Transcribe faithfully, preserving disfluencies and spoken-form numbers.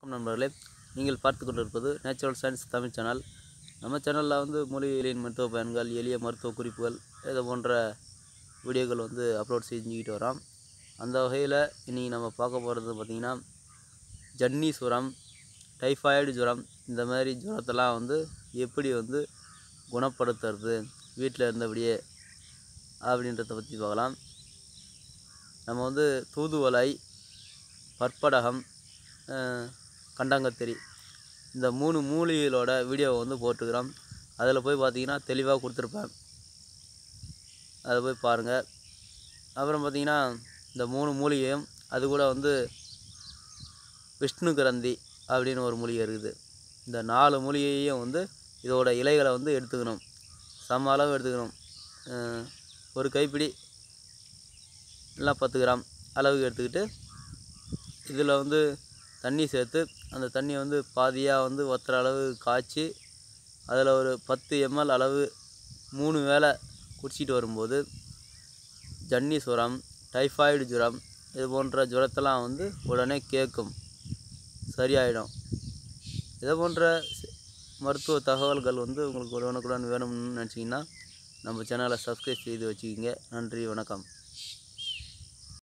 நண்பர்களே, நீங்கள் பார்த்து கொண்டிருப்பது நேச்சுரல் சயின்ஸ் தமிழ் சேனல். நம்ம சேனலில் வந்து மூலிகைகளின் மருத்துவ பயன்கள், எளிய மருத்துவ குறிப்புகள் இது போன்ற வீடியோக்கள் வந்து அப்லோட் செஞ்சுக்கிட்டு வரோம். அந்த வகையில் இன்றைக்கி நம்ம பார்க்க போகிறது பார்த்திங்கன்னா, ஜன்னி சுரம், டைஃபாய்டு ஜுரம், இந்த மாதிரி ஜுரத்தெல்லாம் வந்து எப்படி வந்து குணப்படுத்துறது வீட்டில் இருந்தபடியே அப்படின்றத பற்றி பார்க்கலாம். நம்ம வந்து தூதுவளை, பற்படகம், கண்டாங்கத்திரி இந்த மூணு மூலிகைகளோட வீடியோவை வந்து போட்டுக்கிறோம். அதில் போய் பார்த்தீங்கன்னா தெளிவாக கொடுத்துருப்பேன், அதை போய் பாருங்கள். அப்புறம் பார்த்திங்கன்னா இந்த மூணு மூலிகையும் அது கூட வந்து விஷ்ணு கிரந்தி அப்படின்னு ஒரு மூலிகை இருக்குது. இந்த நாலு மூலிகையும் வந்து இதோட இலைகளை வந்து எடுத்துக்கணும், சம அளவு எடுத்துக்கணும். ஒரு கைப்பிடி இல்லை பத்து கிராம் அளவுக்கு எடுத்துக்கிட்டு இதில் வந்து தண்ணி சேர்த்து அந்த தண்ணியை வந்து பாதியாக வந்து ஒத்துற அளவு காய்ச்சி அதில் ஒரு பத்து எம்எல் அளவு மூணு வேளை குடிச்சிட்டு வரும்போது ஜன்னி சுரம், டைஃபாய்டு ஜுரம் இது போன்ற ஜுரத்தெல்லாம் வந்து உடனே கேட்கும், சரியாயிடும். இது போன்ற மருத்துவ தகவல்கள் வந்து உங்களுக்கு உடனுக்குடன் வேணும்னு நினச்சிங்கன்னா நம்ம சேனலை சப்ஸ்கிரைப் செய்து வச்சுக்கிங்க. நன்றி, வணக்கம்.